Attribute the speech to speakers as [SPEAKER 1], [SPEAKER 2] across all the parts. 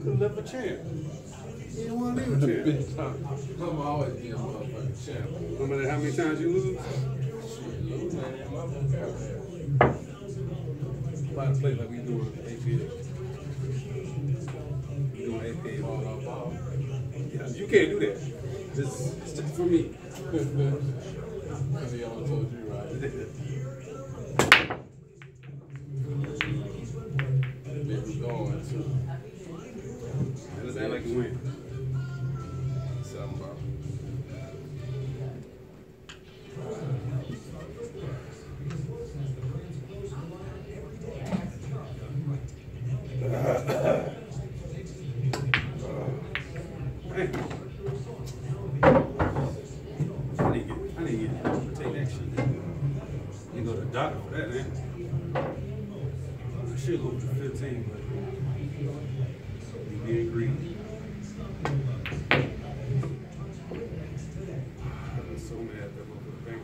[SPEAKER 1] Could have left a champ. You didn't want to leave a champ.
[SPEAKER 2] I'm always being a motherfucking champ.
[SPEAKER 1] No matter how many times you lose.
[SPEAKER 2] Lose, man.
[SPEAKER 1] About to play like we doing APA. We doing APA. Yeah, you can't do that. It's just for me.
[SPEAKER 2] Because he always told you, right? Baby going too.
[SPEAKER 1] It looks like you win.
[SPEAKER 2] Something about
[SPEAKER 1] I need to take that shit. You go to the doctor for that, man. I should go for 15, but you being greedy. I was so mad that I went to the bank.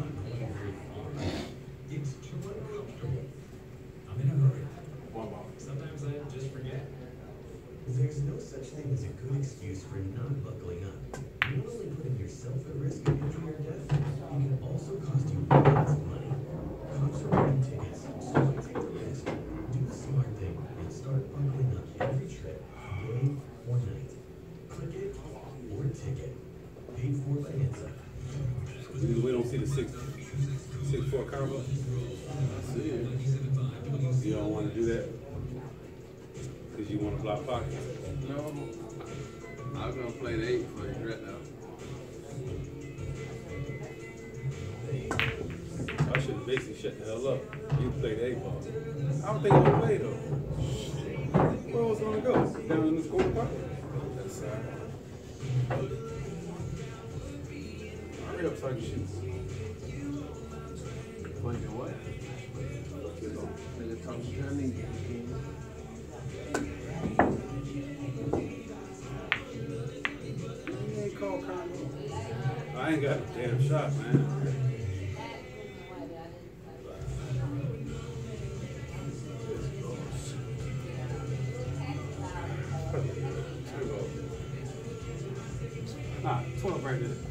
[SPEAKER 3] It's too uncomfortable. I'm in a hurry. Sometimes I just forget. There's no such thing as a good excuse for not buckling up. You're not only putting yourself at risk of injury or death, it can also cost you lots of money. Cops are writing tickets, so why take the risk? Do the smart thing and start buckling up every trip, day or night. Click it or ticket. Paid for by NHTSA.
[SPEAKER 1] We don't see the 6'4" combo.
[SPEAKER 2] I see it.
[SPEAKER 1] You don't want to do that because you want to block pockets.
[SPEAKER 2] No, I'm going to play the 8 for you right now.
[SPEAKER 1] I should have basically shut the hell up. You play the 8 ball. I don't think I'm going to play though. Where was going to go? Down in this corner pocket? That's side. Hurry up so I can shoot.
[SPEAKER 2] Playing what? Nigga talking Chinese.
[SPEAKER 1] You ain't called combo. I ain't got a damn shot, man. Nah, 12 right there.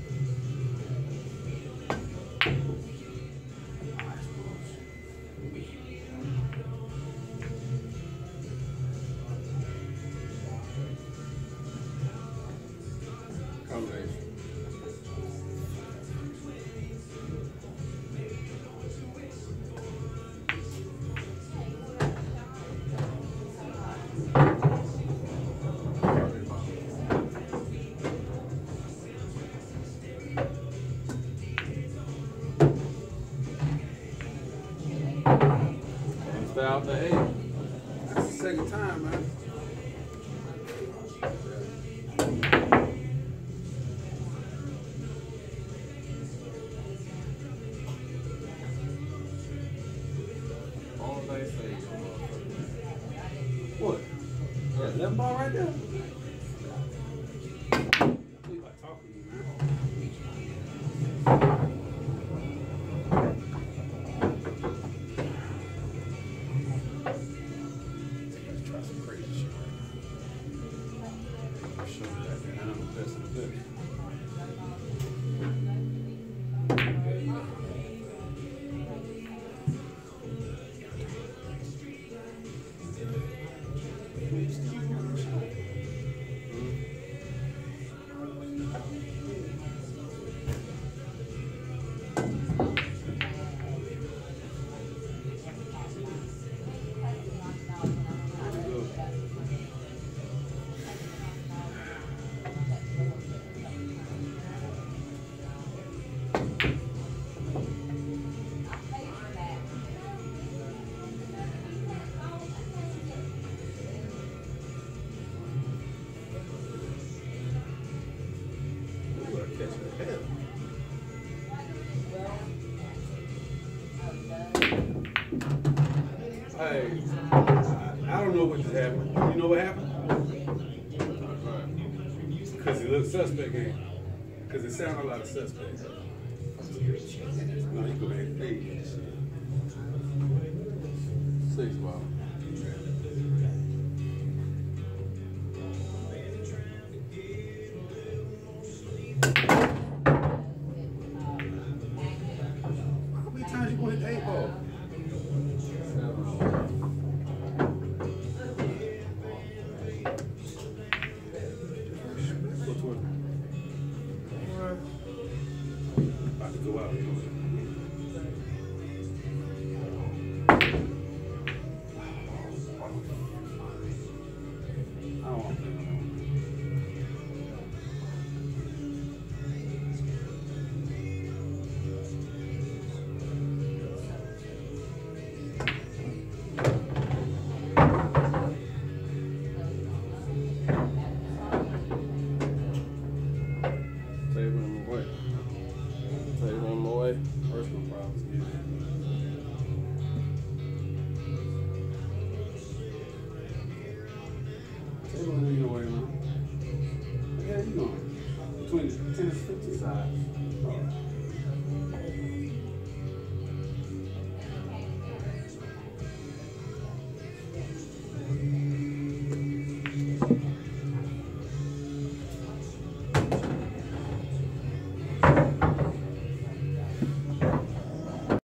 [SPEAKER 2] Combination. Stay out the 8.
[SPEAKER 1] That's the second time, man.
[SPEAKER 2] All they say is
[SPEAKER 1] What? That left ball right there? We about talking to you, man. Let's try some crazy shit right now. I'll show you that, man. I'm the best of the best. Hey, I don't know what just happened. You know what happened? Because he looked suspect, ain't he? Because it sounded like a suspect. No, you go ahead. Hey,
[SPEAKER 2] 6 ball.
[SPEAKER 1] 10 is 50 side.